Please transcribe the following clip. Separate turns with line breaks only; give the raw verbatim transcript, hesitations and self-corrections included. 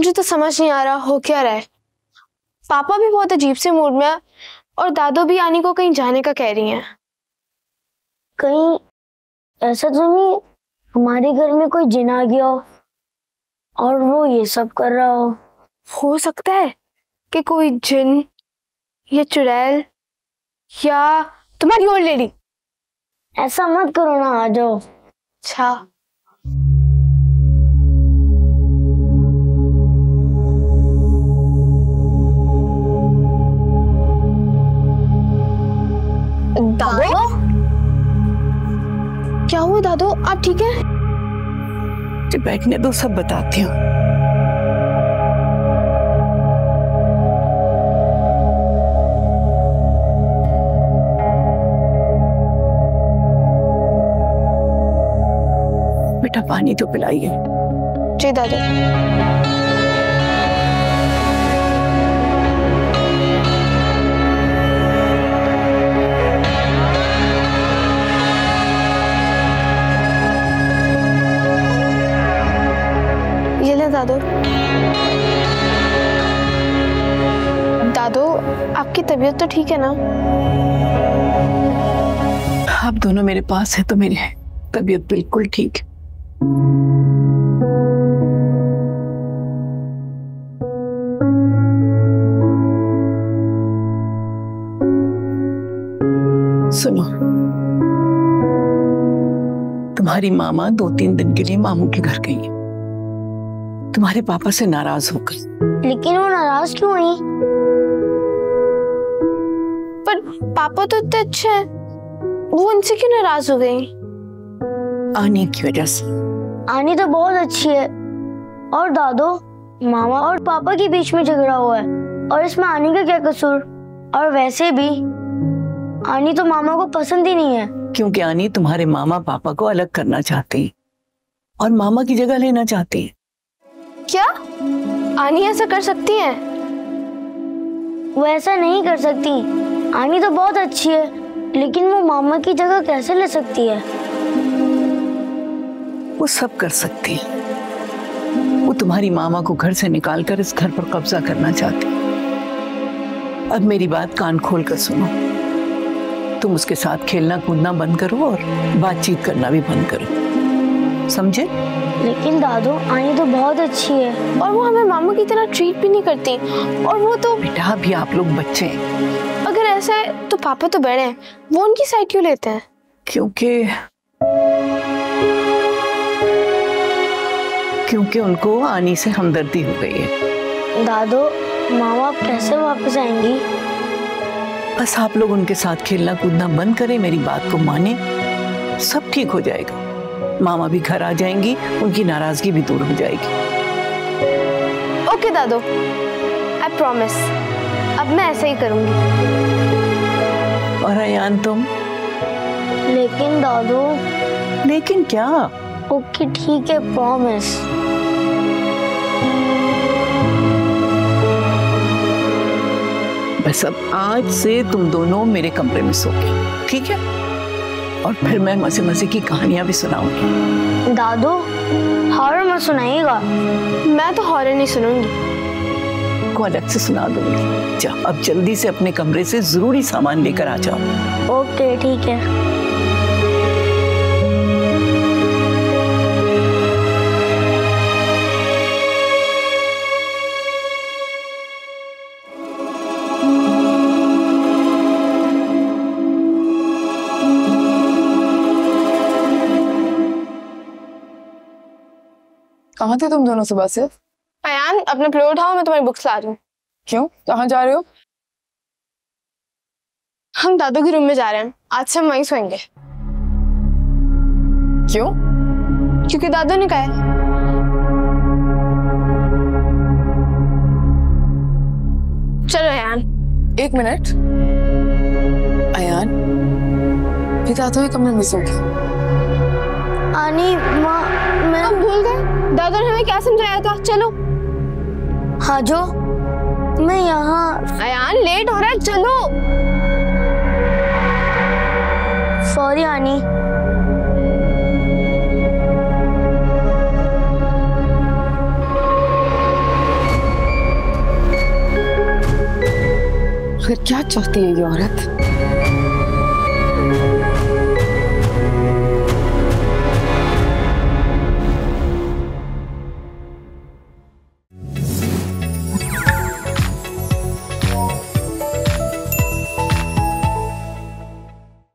मुझे तो समझ नहीं आ रहा हो क्या रहा है। पापा भी बहुत अजीब से मूड में है और दादू भी आनी को कहीं जाने का कह रही हैं।
कहीं ऐसा तो नहीं हमारे घर में कोई जिन आ गया हो और वो ये सब कर रहा हो?
हो सकता है कि कोई जिन या चुड़ैल या तुम्हारी ओल्ड लेडी।
ऐसा मत करो ना, आ जाओ।
अच्छा दादू, क्या हुआ दादू, आप ठीक है?
जब बैठने दो सब बताती हूँ। बेटा पानी तो पिलाइए।
जी दादू। दादू दादू आपकी तबीयत तो ठीक है ना?
आप दोनों मेरे पास है तो मेरी तबीयत बिल्कुल ठीक है। सुनो, तुम्हारी मामा दो तीन दिन के लिए मामू के घर गई है, तुम्हारे पापा से नाराज होकर।
लेकिन वो नाराज क्यों हुई?
पर पापा तो इतने अच्छे हैं, वो उनसे क्यों नाराज हो गई?
आनी की वजह से।
आनी तो बहुत अच्छी है। और दादू, मामा और पापा के बीच में झगड़ा हुआ है और इसमें आनी का क्या कसूर? और वैसे भी आनी तो मामा को पसंद ही नहीं है।
क्योंकि आनी तुम्हारे मामा पापा को अलग करना चाहती और मामा की जगह लेना चाहती है।
क्या आनी ऐसा कर सकती है?
वो ऐसा नहीं कर सकती। आनी तो बहुत अच्छी है, लेकिन वो मामा की जगह कैसे ले सकती है?
वो सब कर सकती है। वो तुम्हारी मामा को घर से निकालकर इस घर पर कब्जा करना चाहती है। अब मेरी बात कान खोल कर सुनो, तुम उसके साथ खेलना कूदना बंद करो और बातचीत करना भी बंद करो, समझे?
लेकिन दादू, आनी तो बहुत अच्छी है
और वो हमें मामा की तरह ट्रीट भी नहीं करती। और वो तो
बेटा अभी आप लोग बच्चे हैं।
अगर ऐसा है तो पापा तो बड़े हैं, वो उनकी साइड क्यों लेते हैं?
क्योंकि क्योंकि उनको आनी से हमदर्दी हो गई है।
दादू, मामा अब कैसे वापस आएंगी?
बस आप लोग उनके साथ खेलना कूदना बंद करें, मेरी बात को माने, सब ठीक हो जाएगा। मामा भी घर आ जाएंगी, उनकी नाराजगी भी दूर हो जाएगी।
ओके दादू, आई प्रॉमिस, अब मैं ऐसे ही करूंगी।
और अयान तुम?
लेकिन दादू।
लेकिन क्या?
ओके ठीक है, प्रॉमिस।
बस अब आज से तुम दोनों मेरे कमरे में सोओगे, ठीक है? और फिर मैं मजे मजे की कहानियां भी सुनाऊंगी।
दादू, हॉरर मत सुनाइएगा।
मैं तो हॉरर नहीं सुनूंगी,
को अलग से सुना दूंगी। जा अब जल्दी से अपने कमरे से जरूरी सामान लेकर आ जाओ।
ओके ठीक है।
कहाँ थे तुम दोनों सुबह से?
अयान अपने प्लेट उठाओ, मैं तुम्हारी बुक्स ला रही हूँ।
क्यों, कहाँ जा रहे हो?
हम दादू के रूम में जा रहे हैं, आज से हम वहीं सोएंगे।
क्यों?
क्योंकि दादू ने कहा है। चलो अयान।
एक मिनट, अयान ये दादू के कमरे में सोगी।
आनी माँ, मैं
हम भूल गए दादू ने हमें क्या समझाया था। चलो।
हाँ जो मैं यहाँ।
अयान लेट हो रहा है, चलो।
सॉरी आनी।
आखिर क्या चाहती है ये औरत?